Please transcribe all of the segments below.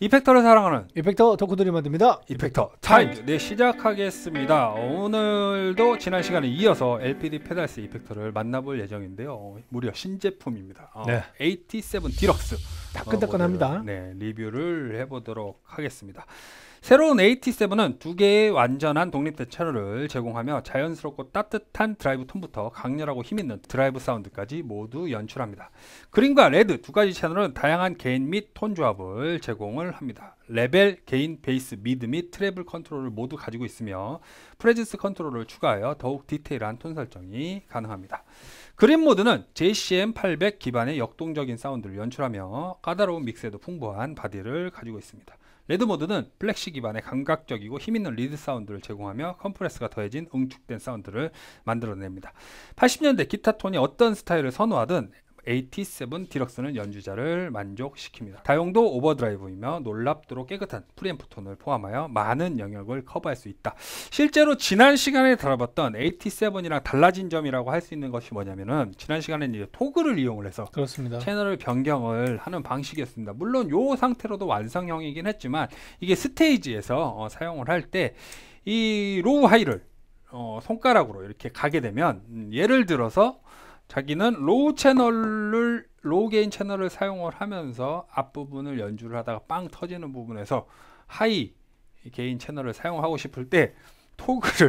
이펙터를 사랑하는 이펙터 덕후들이 만듭니다. 이펙터 타임! 네, 시작하겠습니다. 오늘도 지난 시간에 이어서 LPD 페달스 이펙터를 만나볼 예정인데요. 무려 신제품입니다. 네. AT7 디럭스 따끈따끈합니다. 네, 리뷰를 해보도록 하겠습니다. 새로운 AT7은 두 개의 완전한 독립된 채널을 제공하며 자연스럽고 따뜻한 드라이브 톤부터 강렬하고 힘있는 드라이브 사운드까지 모두 연출합니다. 그린과 레드 두 가지 채널은 다양한 게인 및 톤 조합을 제공을 합니다. 레벨, 게인, 베이스, 미드 및 트래블 컨트롤을 모두 가지고 있으며 프레젠스 컨트롤을 추가하여 더욱 디테일한 톤 설정이 가능합니다. 그린 모드는 JCM800 기반의 역동적인 사운드를 연출하며 까다로운 믹스에도 풍부한 바디를 가지고 있습니다. 레드 모드는 플렉시 기반의 감각적이고 힘있는 리드 사운드를 제공하며 컴프레스가 더해진 응축된 사운드를 만들어냅니다. 80년대 기타 톤이 어떤 스타일을 선호하든 AT7 디럭스는 연주자를 만족시킵니다. 다용도 오버드라이브이며 놀랍도록 깨끗한 프리앰프 톤을 포함하여 많은 영역을 커버할 수 있다. 실제로 지난 시간에 다뤄봤던 AT7이랑 달라진 점이라고 할 수 있는 것이 뭐냐면은 지난 시간에는 이제 토글을 이용을 해서 그렇습니다. 채널을 변경을 하는 방식이었습니다. 물론 이 상태로도 완성형이긴 했지만 이게 스테이지에서 사용을 할 때 이 로우 하이를 손가락으로 이렇게 가게 되면 예를 들어서 자기는 로우 게인 채널을 사용을 하면서 앞부분을 연주를 하다가 빵 터지는 부분에서 하이 게인 채널을 사용하고 싶을 때 토글을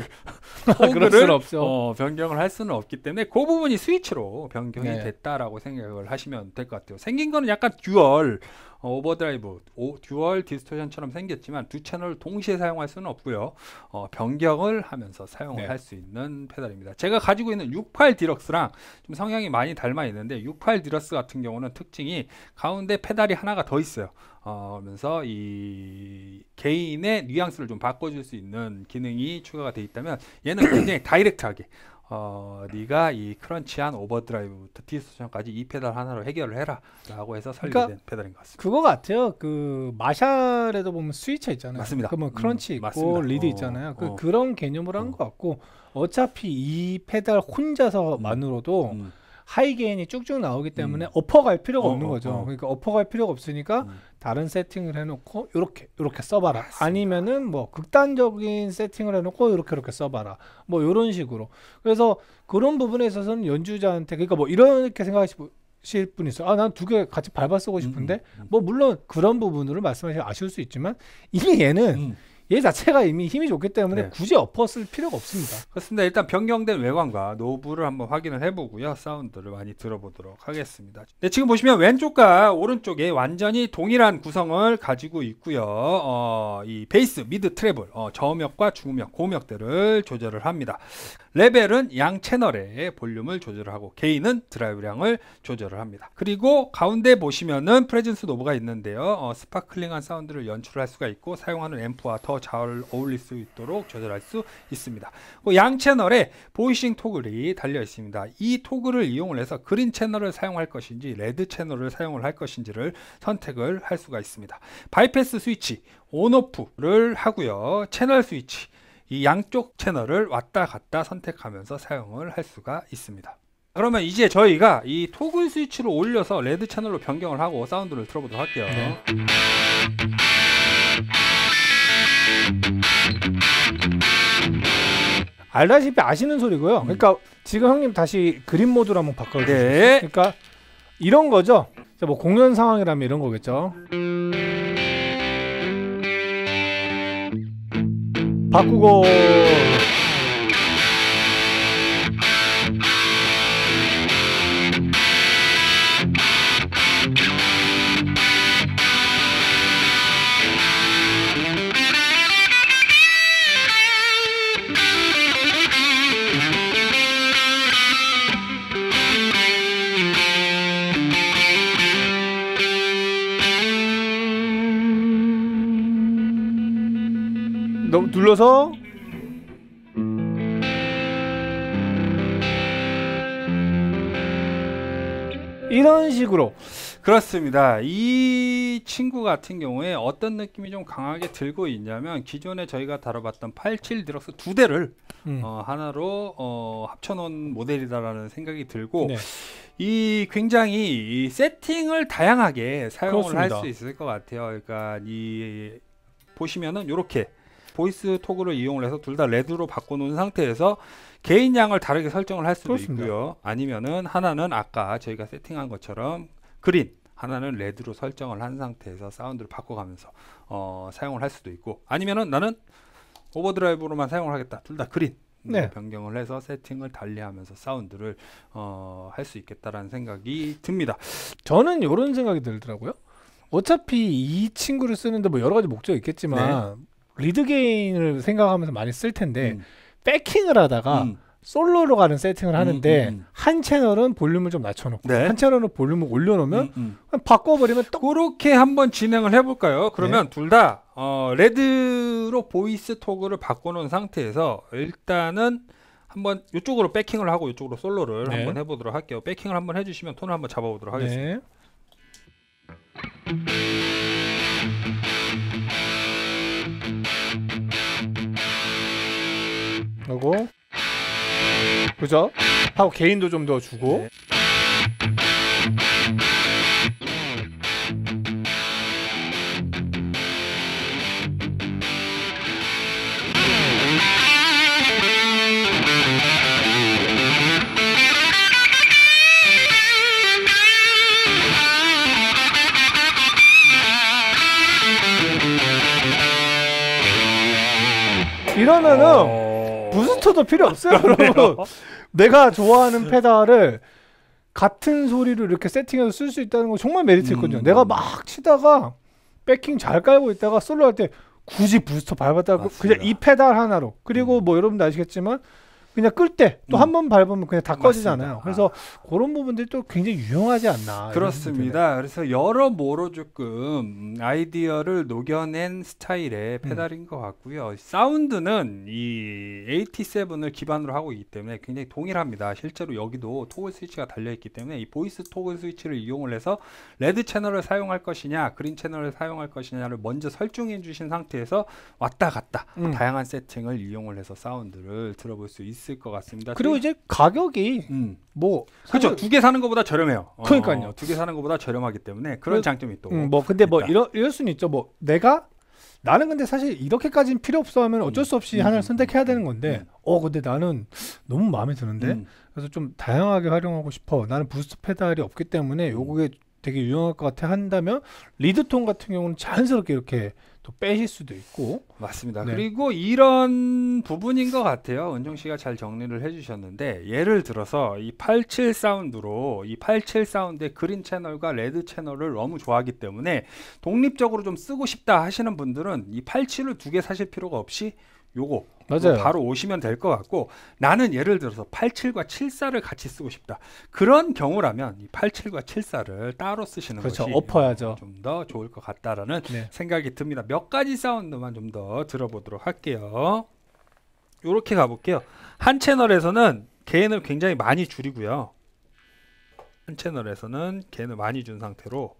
변경을 할 수는 없기 때문에 그 부분이 스위치로 변경이 됐다라고 생각을 하시면 될 것 같아요. 생긴 거는 약간 듀얼 오버드라이브, 듀얼 디스토션처럼 생겼지만 두 채널을 동시에 사용할 수는 없고요. 변경을 하면서 사용을 할 수 있는 페달입니다. 제가 가지고 있는 68 디럭스랑 좀 성향이 많이 닮아 있는데 68 디럭스 같은 경우는 특징이 가운데 페달이 하나가 더 있어요. 그러면서 이 개인의 뉘앙스를 좀 바꿔줄 수 있는 기능이 추가가 되어 있다면 얘는 굉장히 다이렉트하게 네가 이 크런치한 오버드라이브부터 디스토션까지 이 페달 하나로 해결을 해라 라고 해서 설계된 페달인 것 같습니다. 그거 같아요. 그 마샬에도 보면 스위처 있잖아요. 맞습니다. 그러면 크런치 있고 맞습니다. 리드 있잖아요. 그런 개념으로 한 것 같고 어차피 이 페달 혼자서만으로도 하이 게인이 쭉쭉 나오기 때문에 어퍼 갈 필요가 없는 거죠. 그러니까 어퍼 갈 필요가 없으니까 다른 세팅을 해놓고 이렇게 써봐라. 맞습니다. 아니면은 뭐 극단적인 세팅을 해놓고 이렇게 써봐라. 뭐 이런 식으로. 그래서 그런 부분에 있어서는 연주자한테 그러니까 뭐 이렇게 생각하실 분이 있어요. 아, 난 두 개 같이 밟아 쓰고 싶은데 뭐 물론 그런 부분으로 말씀하시면 아쉬울 수 있지만 이미 얘는 얘 자체가 이미 힘이 좋기 때문에 굳이 엎어 쓸 필요가 없습니다. 그렇습니다. 일단 변경된 외관과 노브를 한번 확인을 해보고요. 사운드를 많이 들어보도록 하겠습니다. 네, 지금 보시면 왼쪽과 오른쪽에 완전히 동일한 구성을 가지고 있고요. 이 베이스, 미드, 트래블, 저음역과 중음역, 고음역들을 조절을 합니다. 레벨은 양 채널의 볼륨을 조절을 하고 게인은 드라이브량을 조절을 합니다. 그리고 가운데 보시면은 프레젠스 노브가 있는데요. 스파클링한 사운드를 연출할 수가 있고 사용하는 앰프와 더 잘 어울릴 수 있도록 조절할 수 있습니다. 양 채널에 보이싱 토글이 달려 있습니다. 이 토글을 이용을 해서 그린 채널을 사용할 것인지 레드 채널을 사용을 할 것인지를 선택을 할 수가 있습니다. 바이패스 스위치 온오프를 하고요. 채널 스위치 이 양쪽 채널을 왔다 갔다 선택하면서 사용을 할 수가 있습니다. 그러면 이제 저희가 이 토글 스위치를 올려서 레드 채널로 변경을 하고 사운드를 들어보도록 할게요. 알다시피 아시는 소리고요. 그러니까 지금 형님 다시 그린 모드로 한번 바꿔주세요. 그러니까 이런 거죠. 뭐 공연 상황이라면 이런 거겠죠. 바꾸고 눌러서 이런 식으로 그렇습니다. 이 친구 같은 경우에 어떤 느낌이 좀 강하게 들고 있냐면 기존에 저희가 다뤄봤던 87 디럭스 두 대를 하나로 합쳐놓은 모델이다라는 생각이 들고 네. 이 굉장히 이 세팅을 다양하게 사용을 할 그렇습니다. 수 있을 것 같아요. 그러니까 이 보시면은 이렇게 보이스 토글을 이용을 해서 둘 다 레드로 바꿔놓은 상태에서 개인 양을 다르게 설정을 할 수도 그렇습니다. 있고요. 아니면은 하나는 아까 저희가 세팅한 것처럼 그린, 하나는 레드로 설정을 한 상태에서 사운드를 바꿔가면서 사용을 할 수도 있고, 아니면은 나는 오버드라이브로만 사용을 하겠다. 둘 다 그린 네. 변경을 해서 세팅을 달리하면서 사운드를 할 수 있겠다라는 생각이 듭니다. 저는 이런 생각이 들더라고요. 어차피 이 친구를 쓰는데 뭐 여러 가지 목적이 있겠지만 리드 게인을 생각하면서 많이 쓸 텐데 백킹을 하다가 솔로로 가는 세팅을 하는데 한 채널은 볼륨을 좀 낮춰놓고 네. 한 채널은 볼륨을 올려놓으면 그냥 바꿔버리면 또 그렇게 한번 진행을 해볼까요? 그러면 둘 다 레드로 보이스 토글을 바꿔놓은 상태에서 일단은 한번 이쪽으로 백킹을 하고 이쪽으로 솔로를 네. 한번 해보도록 할게요. 백킹을 한번 해주시면 톤을 한번 잡아보도록 하겠습니다. 네. 그리고 그죠? 하고 개인도 좀 더 주고 네. 이러면은 부스터도 필요 없어요. 여러분. 내가 좋아하는 페달을 같은 소리로 이렇게 세팅해서 쓸 수 있다는 거 정말 메리트 있거든요. 내가 막 치다가 백킹 잘 깔고 있다가 솔로 할 때 굳이 부스터 밟았다가 그냥 이 페달 하나로, 그리고 뭐 여러분도 아시겠지만 그냥 끌 때 또 한 번 밟으면 그냥 다 꺼지잖아요. 그래서 그런 부분들이 또 굉장히 유용하지 않나. 그렇습니다. 그래서 여러모로 조금 아이디어를 녹여낸 스타일의 페달인 것 같고요. 사운드는 이 AT7을 기반으로 하고 있기 때문에 굉장히 동일합니다. 실제로 여기도 토글 스위치가 달려있기 때문에 이 보이스 토글 스위치를 이용을 해서 레드 채널을 사용할 것이냐 그린 채널을 사용할 것이냐를 먼저 설정해 주신 상태에서 왔다 갔다 다양한 세팅을 이용을 해서 사운드를 들어볼 수 있을 것 같습니다. 그리고 이제 가격이 뭐 그렇죠. 두 개 사는 것보다 저렴해요. 그러니까요. 두 개 사는 것보다 저렴하기 때문에 그런 장점이 또. 뭐 근데 뭐 있다. 이럴 수는 있죠. 뭐 나는 근데 사실 이렇게까지는 필요 없어 하면 어쩔 수 없이 하나를 선택해야 되는 건데 근데 나는 너무 마음에 드는데 그래서 좀 다양하게 활용하고 싶어. 나는 부스트 페달이 없기 때문에 요게 되게 유용할 것 같아 한다면 리드톤 같은 경우는 자연스럽게 이렇게 또 빼실 수도 있고. 맞습니다. 네. 그리고 이런 부분인 것 같아요. 은정 씨가 잘 정리를 해주셨는데, 예를 들어서 이 87 사운드로 이 87 사운드의 그린 채널과 레드 채널을 너무 좋아하기 때문에 독립적으로 좀 쓰고 싶다 하시는 분들은 이 87을 두 개 사실 필요가 없이 요거 맞아요. 바로 오시면 될 것 같고, 나는 예를 들어서 87과 74를 같이 쓰고 싶다. 그런 경우라면 이 87과 74를 따로 쓰시는 그렇죠. 것이 엎어야죠. 좀 더 좋을 것 같다라는 네. 생각이 듭니다. 몇 가지 사운드만 좀 더 들어보도록 할게요. 이렇게 가볼게요. 한 채널에서는 게인을 굉장히 많이 줄이고요. 한 채널에서는 게인을 많이 준 상태로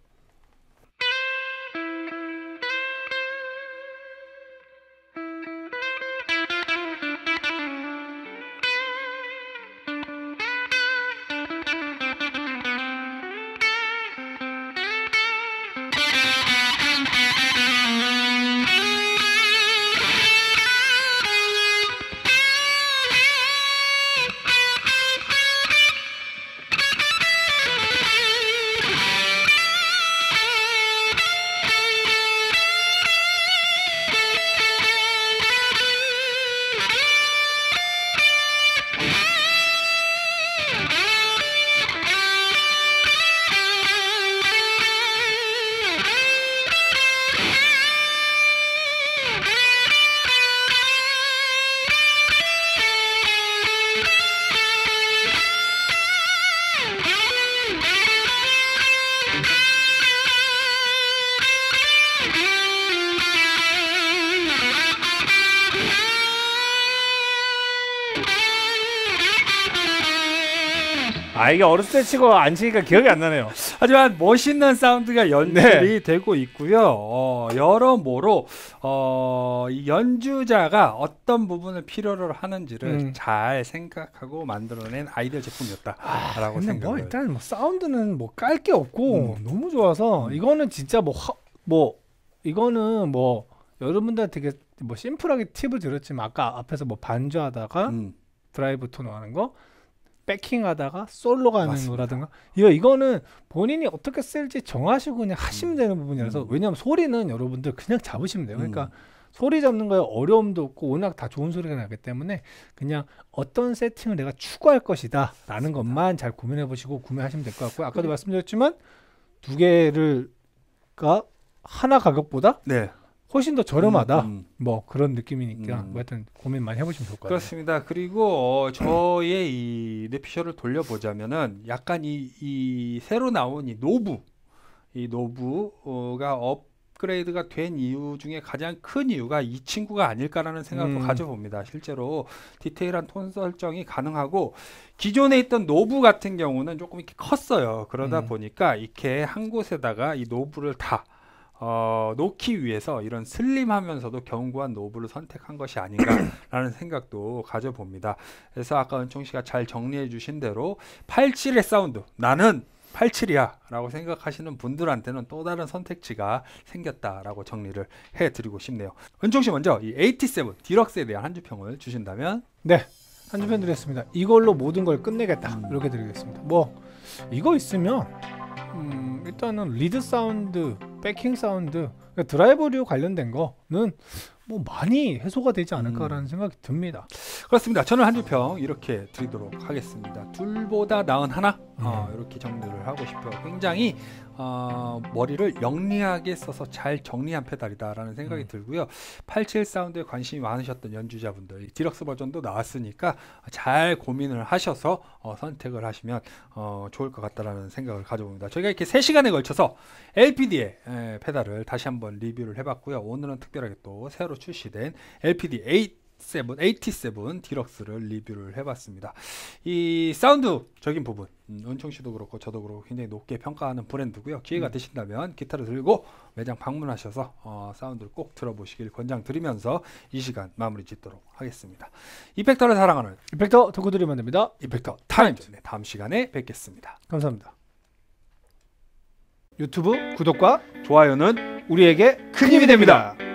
이게 어렸을 때 치고 안 치니까 기억이 안 나네요. 하지만 멋있는 사운드가 연출이 되고 있고요. 여러모로 이 연주자가 어떤 부분을 필요로 하는지를 잘 생각하고 만들어낸 아이디어 제품이었다라고 근데 생각을. 뭐 일단 뭐 사운드는 뭐 깔 게 없고 너무 좋아서 이거는 진짜 이거는 뭐 여러분들 되게 뭐 심플하게 팁을 드렸지만 아까 앞에서 뭐 반주하다가 드라이브 톤 하는 거, 백킹하다가 솔로 가는 맞습니다. 거라든가 이거는 본인이 어떻게 쓸지 정하시고 그냥 하시면 되는 부분이라서 왜냐하면 소리는 여러분들 그냥 잡으시면 돼요. 그러니까 소리 잡는 거에 어려움도 없고 워낙 다 좋은 소리가 나기 때문에 그냥 어떤 세팅을 내가 추구할 것이다 라는 것만 잘 고민해 보시고 구매하시면 될 것 같고요. 아까도 말씀드렸지만 두 개가 하나 가격보다 네. 훨씬 더 저렴하다. 뭐 그런 느낌이니까 뭐 하여튼 고민 많이 해보시면 좋을 것 같아요. 그렇습니다. 그리고 저의 이 뇌피셜을 돌려보자면은 약간 이 새로 나온 이 노브가 업그레이드가 된 이유 중에 가장 큰 이유가 이 친구가 아닐까라는 생각도 가져봅니다. 실제로 디테일한 톤 설정이 가능하고 기존에 있던 노브 같은 경우는 조금 이렇게 컸어요. 그러다 보니까 이렇게 한 곳에다가 이 노브를 다 놓기 위해서 이런 슬림하면서도 견고한 노브를 선택한 것이 아닌가라는 생각도 가져봅니다. 그래서 아까 은총 씨가 잘 정리해 주신 대로 87의 사운드, 나는 87이야 라고 생각하시는 분들한테는 또 다른 선택지가 생겼다라고 정리를 해드리고 싶네요. 은총 씨 먼저 이 87 디럭스에 대한 한 주평을 주신다면? 네, 한 주평 드리겠습니다. 이걸로 모든 걸 끝내겠다 이렇게 드리겠습니다. 뭐 이거 있으면 일단은 리드 사운드, 백킹 사운드, 그러니까 드라이버류 관련된 거는 뭐 많이 해소가 되지 않을까라는 생각이 듭니다. 그렇습니다. 저는 한 주평 이렇게 드리도록 하겠습니다. 둘보다 나은 하나 이렇게 정리를 하고 싶어요. 굉장히 머리를 영리하게 써서 잘 정리한 페달이다라는 생각이 들고요. 87 사운드에 관심이 많으셨던 연주자분들, 디럭스 버전도 나왔으니까 잘 고민을 하셔서 선택을 하시면 좋을 것 같다라는 생각을 가져봅니다. 저희가 이렇게 3시간에 걸쳐서 LPD의 페달을 다시 한번 리뷰를 해봤고요. 오늘은 특별하게 또 새로 출시된 LPD 87 디럭스를 리뷰를 해봤습니다. 이 사운드적인 부분, 은총 씨도 그렇고 저도 그렇고 굉장히 높게 평가하는 브랜드고요. 기회가 되신다면 기타를 들고 매장 방문하셔서 사운드를 꼭 들어보시길 권장드리면서 이 시간 마무리 짓도록 하겠습니다. 이펙터를 사랑하는 이펙터 덕후들이 만듭니다. 이펙터 타임즈. 네, 다음 시간에 뵙겠습니다. 감사합니다. 유튜브 구독과 좋아요는 우리에게 큰 힘이 됩니다.